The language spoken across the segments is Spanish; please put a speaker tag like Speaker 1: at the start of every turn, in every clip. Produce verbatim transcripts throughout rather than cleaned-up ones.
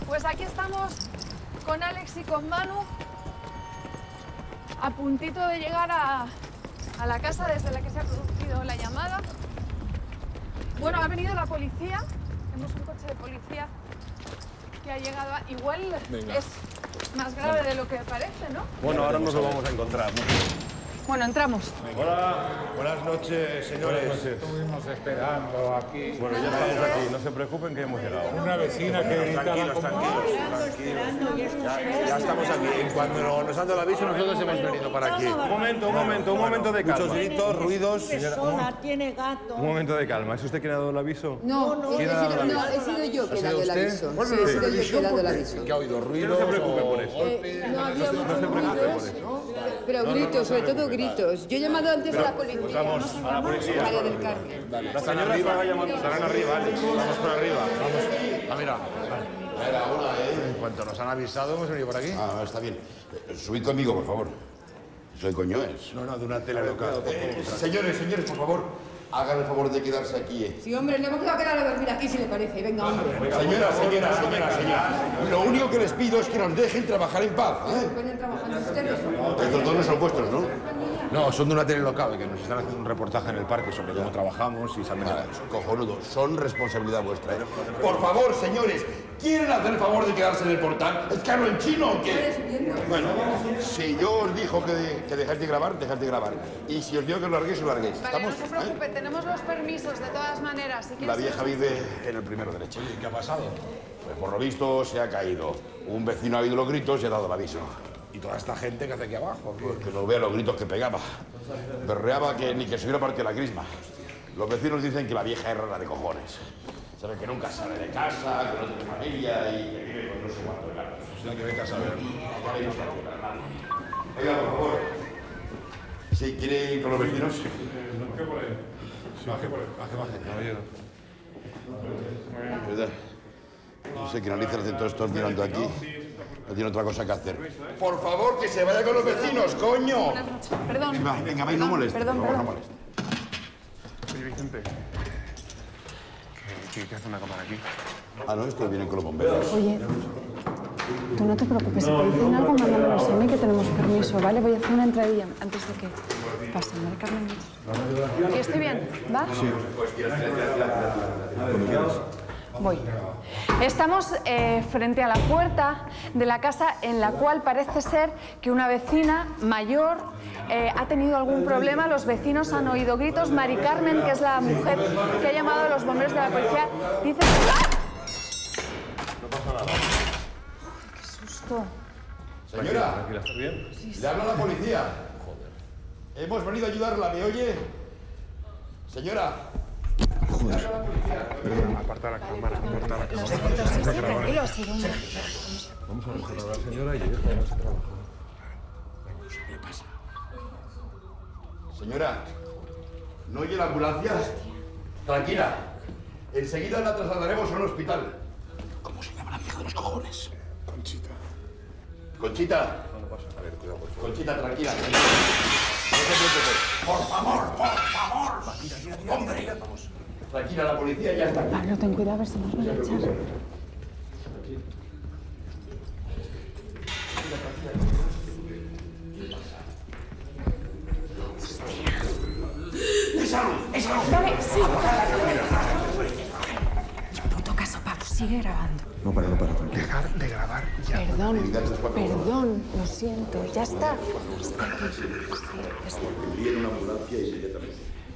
Speaker 1: Pues aquí estamos con Alex y con Manu a puntito de llegar a, a la casa desde la que se ha producido la llamada. Bueno, ha venido la policía, tenemos un coche de policía que ha llegado a... Igual Venga. es más grave Venga. de lo que parece, ¿no?
Speaker 2: Bueno, ahora nos lo vamos a encontrar, ¿no?
Speaker 1: Bueno, entramos.
Speaker 2: Hola, buenas noches, señores. Buenas noches.
Speaker 3: Estuvimos esperando aquí.
Speaker 2: Bueno, ya estamos aquí, no se preocupen que hemos llegado.
Speaker 3: Una vecina que gritaba
Speaker 2: Tranquilos,
Speaker 3: como...
Speaker 2: tranquilos, tranquilos. Ya, ya estamos aquí. Cuando nos han dado el aviso, nosotros hemos venido para aquí. Un momento, un momento, un momento de calma. Muchos gritos, ruidos.
Speaker 4: Persona, tiene gato.
Speaker 2: Un momento de calma. ¿Es usted quien ha dado el aviso?
Speaker 5: No, no, he sido, no, he sido yo quien ha dado el aviso.
Speaker 2: Bueno,
Speaker 5: sí, he sido yo quien ha dado el aviso.
Speaker 2: ¿Que ha oído ruidos? No se preocupe por eso.
Speaker 5: Eh, no había muchos ruidos, pero gritos, sobre todo gritos. Yo he llamado antes a la policía.
Speaker 2: Pues vamos a la policía.
Speaker 5: María del Carmen.
Speaker 2: Vale. Las señoras estarán arriba, Alex. Vamos por arriba. Vamos. Ah, mira. Vale. Era una, ¿eh? En cuanto nos han avisado, hemos venido por aquí.
Speaker 6: Ah, está bien. Subid conmigo, por favor. ¿Soy coño es?
Speaker 2: No, no, de una tele local.
Speaker 6: Eh, señores, señores, por favor, hagan el favor de quedarse aquí, ¿eh?
Speaker 5: Sí, hombre, no hemos quedado a dormir aquí, si le parece. Venga, hombre.
Speaker 6: Señora, señora, señora, señora. Lo único que les pido es que nos dejen trabajar en paz, ¿eh?
Speaker 5: ¿Pueden trabajar ustedes?
Speaker 6: Estos dos no son vuestros, ¿no?
Speaker 2: No, son de una tele local, que nos están haciendo un reportaje en el parque sobre cómo trabajamos y saben
Speaker 6: Ah, cojonudo, son responsabilidad vuestra, ¿eh? Por favor, señores, ¿quieren hacer el favor de quedarse en el portal? ¿Es caro en chino o qué? Bueno, si yo os dijo que, que dejáis de grabar, dejáis de grabar. Y si os digo que os larguéis, os larguéis.
Speaker 1: Vale,
Speaker 6: ¿Estamos?
Speaker 1: no se preocupe, ¿eh? Tenemos los permisos de todas maneras. Si
Speaker 6: La vieja vive en el primero derecho.
Speaker 2: ¿Qué ha pasado?
Speaker 6: Pues por lo visto se ha caído. Un vecino ha oído los gritos y ha dado el aviso.
Speaker 2: ¿Y toda esta gente que hace aquí abajo?
Speaker 6: Pues que no vea los gritos que pegaba. Berreaba que ni que se hubiera partido la crisma. Los vecinos dicen que la vieja es rara de cojones. Saben que nunca sale de casa, que no tiene familia y que vive con no sé cuántos gatos.
Speaker 2: O sea, que vete a saber.
Speaker 6: Oiga, por favor. ¿Sí quiere ir con los vecinos?
Speaker 2: ¿Qué por ahí? Baje por ahí. Baje, baje, caballero.
Speaker 6: ¿Verdad? No sé qué narices hacen todos estos mirando aquí. No tiene otra cosa que hacer. Por favor, que se vaya con los vecinos, coño.
Speaker 1: Perdón.
Speaker 6: Venga, venga, venga, no moleste.
Speaker 1: Perdón,
Speaker 6: por favor,
Speaker 1: perdón.
Speaker 6: no moleste.
Speaker 3: Oye, Vicente, ¿qué, qué hace una cámara aquí?
Speaker 6: Ah, no, estos vienen con los bomberos.
Speaker 7: Oye, tú no te preocupes, si te dicen algo, mándamelos a mí que tenemos permiso, ¿vale? Voy a hacer una entradilla antes de que pase, María Carmen.
Speaker 1: ¿Y estoy bien? ¿Va?
Speaker 6: Sí.
Speaker 1: Voy. Estamos eh, frente a la puerta de la casa en la cual parece ser que una vecina mayor eh, ha tenido algún problema. Los vecinos han oído gritos. Mari Carmen, que es la mujer que ha llamado a los bomberos de la policía, dice... ¡Ah!
Speaker 2: No pasa nada.
Speaker 1: ¡Qué susto!
Speaker 6: Señora,
Speaker 2: Tranquila, ¿estás bien?
Speaker 6: le habla la policía. Joder. Hemos venido a ayudarla, ¿me oye? Señora.
Speaker 3: Aparta la cámara, aparta la cámara.
Speaker 7: Sí, sí, tranquilo, sí, venga.
Speaker 2: Vamos a dejar a la señora y ella vamos a trabajar.
Speaker 6: ¿Qué le pasa? Señora, ¿no oye la ambulancia? Tranquila. Enseguida la trasladaremos a un hospital. ¿Cómo se llama la vieja de los cojones?
Speaker 2: Conchita.
Speaker 6: Conchita.
Speaker 2: No pasa. A ver, cuidado, por favor.
Speaker 6: Conchita, tranquila. No se preocupe. Por favor, por favor. Tira, tira, tira, hombre. Vamos. Tranquila, la policía ya está aquí.
Speaker 7: Pablo, ten cuidado a ver si nos van a echar.
Speaker 6: ¡Esa luz! ¡Esa luz!
Speaker 7: Vale, sí. Puto caso, Pablo, sigue grabando.
Speaker 2: No para, no para, tranquila.
Speaker 3: Dejar de grabar ya.
Speaker 7: Perdón, perdón, lo siento, ya está. Está aquí. Sí, está.
Speaker 6: Viene una ambulancia inmediatamente.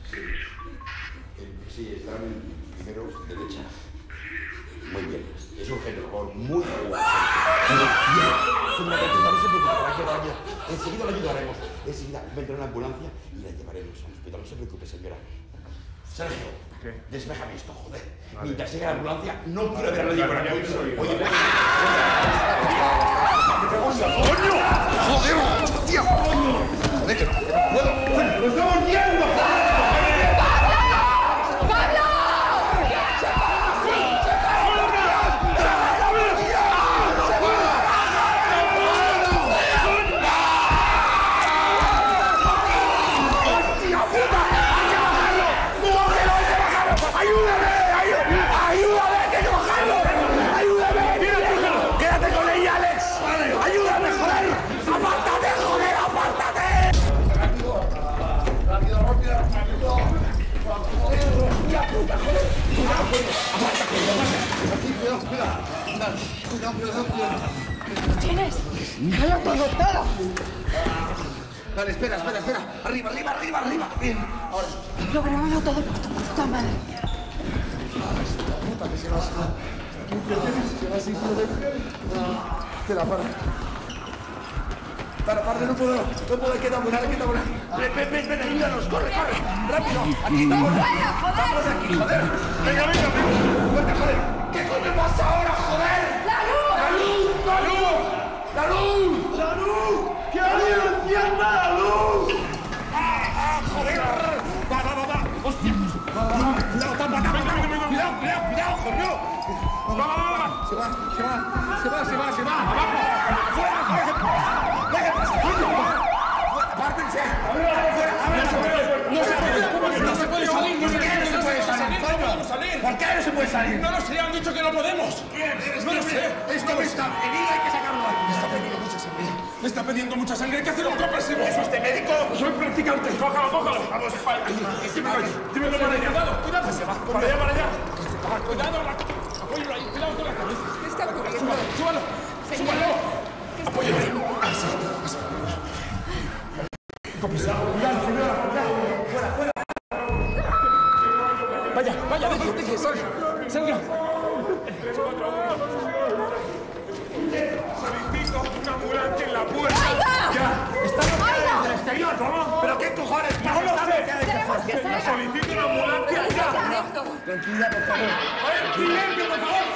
Speaker 6: Sí, está en el primero derecha. Muy bien. Es urgente, por favor. Muy urgente. Señora, no se preocupe, tranquila. Enseguida la ayudaremos. Enseguida vendrá una ambulancia y la llevaremos al hospital. No se preocupe, señora. Sergio,
Speaker 3: ¿qué?
Speaker 6: Desméjame esto, joder. Vale. Mientras llegue la ambulancia, no quiero ver a nadie por aquí. Oye,
Speaker 2: Oye,
Speaker 6: ¿qué te pasa, coño? ¡Joder, hostia! ¡Joder, que no puedo! ¡Lo estamos viendo, joder!
Speaker 8: ¡Ayúdame! ¡Ayúdame! ¡Ayúdame! ¡Que no bajarlo! ¡Ayúdame!
Speaker 6: Cuidado, cuidado, cuidado.
Speaker 1: ¿Lo tienes?
Speaker 6: ¡Ya lo tengo todo! Vale, espera, espera, espera. Arriba, arriba, arriba, arriba. Bien, ahora.
Speaker 1: Lo grabamos todo por tu puta madre.
Speaker 6: Puta, que se va así. Se va así, espera, para. Para, para, no puedo, no puedo, hay que tabular, hay que tabular. Ven, ven, ven, ven, ayúdanos, corre, corre, rápido. Aquí estamos, estamos aquí, joder. Venga, venga, venga. Fuerte, joder. ¿Qué coño pasa ahora, joder? ¡La luz! ¡La luz! ¡La luz! ¡La luz! ¡La luz! ¡Que alguien encienda la luz! ¡Ah, ah, joder! Va, va, va, va. ¡Hostia! Va, va, va. Cuidado, tapa, tapa, tapa. Cuidado, cuidado, cuidado, coño. Va, va, va, va. Se va, se va, se va, se va, se va. Abajo. ¡Fuera, fuera! ¡Apártense! ¡No se puede! ¡No se puede salir! ¿Por qué no se puede salir? ¿Por qué no se puede salir?
Speaker 3: No nos han dicho que no podemos.
Speaker 6: No lo sé. Esto me está herido, hay que sacarlo.
Speaker 3: Me está pidiendo mucha sangre. Me está pidiendo mucha sangre. Hay que hacer un compresivo.
Speaker 6: ¿Es usted médico?
Speaker 3: Soy practicante. Cójalo, cójalo. Vamos. Dímelo para allá. Cuidado, cuidado. Para allá, para allá. Cuidado. Apóyalo ahí. Cuidado con la cabeza.
Speaker 5: ¿Qué está ocurriendo?
Speaker 3: Súbalo. Súbalo. Apóyalo ahí. Así.
Speaker 6: Fuera, fuera.
Speaker 3: Vaya, vaya, deje, deje, salga. Salga. Solicito una ambulancia en la puerta.
Speaker 1: ¡Oiga!
Speaker 6: Está bloqueada desde el exterior, ¿cómo? ¿Pero qué cojones?
Speaker 3: No lo sé.
Speaker 1: Tenemos que salir.
Speaker 3: Solicito una ambulancia ya.
Speaker 6: Tranquila, por favor.
Speaker 3: ¡Oye, silencio, por favor!